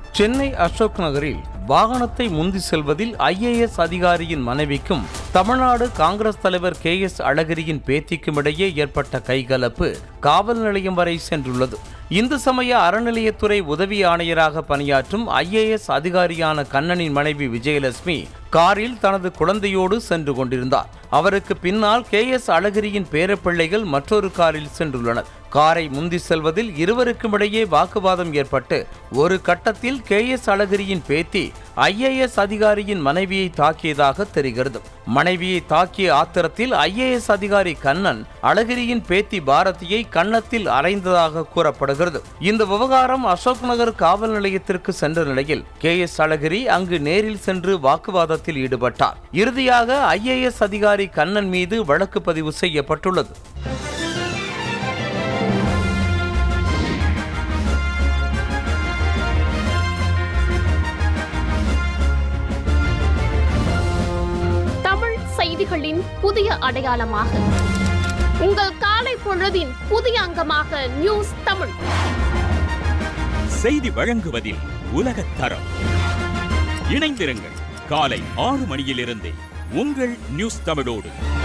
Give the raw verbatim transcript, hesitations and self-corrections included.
சென்னை அசோக் நகரில் வாகனத்தை முந்தி செல்வதில் ஐஏஎஸ் அதிகாரியின் மனைவிக்கும் தமிழ்நாடு காங்கிரஸ் தலைவர் கே எஸ் அழகிரியின் பேத்திக்கும் இடையே ஏற்பட்ட கைகலப்பு காவல் நிலையம் வரை சென்றுள்ளது. இந்து சமய அறநிலையத்துறை உதவி ஆணையராக பணியாற்றும் ஐஏஎஸ் அதிகாரியான கண்ணனின் மனைவி விஜயலட்சுமி காரில் தனது குழந்தையோடு சென்று கொண்டிருந்தார். அவருக்கு பின்னால் கே எஸ் அழகிரியின் பேரப்பிள்ளைகள் மற்றொரு காரில் சென்றுள்ளனர். காரை முந்தி செல்வதில் இருவருக்கும் இடையே வாக்குவாதம் ஏற்பட்டு ஒரு கட்டத்தில் கே எஸ் அழகிரியின் பேத்தி ஐஏஎஸ் அதிகாரியின் மனைவியை தாக்கியதாக தெரிகிறது. மனைவியை தாக்கிய ஆத்திரத்தில் ஐஏஎஸ் அதிகாரி கண்ணன் அழகிரியின் பேத்தி பாரதியை கன்னத்தில் அறைந்ததாக கூறப்படுகிறது. இந்த விவகாரம் அசோக் நகர் காவல் நிலையத்திற்கு சென்ற நிலையில் கே எஸ் அழகிரி அங்கு நேரில் சென்று வாக்குவாதத்தில் ஈடுபட்டார். இறுதியாக ஐஏஎஸ் அதிகாரி கண்ணன் மீது வழக்கு பதிவு செய்யப்பட்டுள்ளது. செய்திகளின் புதிய அடையாளமாக உங்கள் காலை பொழுதின் புதிய அங்கமாக நியூஸ் தமிழ் செய்தி வழங்குவதில் உலகத் தரம். இணைந்திருங்கள் காலை ஆறு மணியிலிருந்து உங்கள் நியூஸ் தமிழோடு.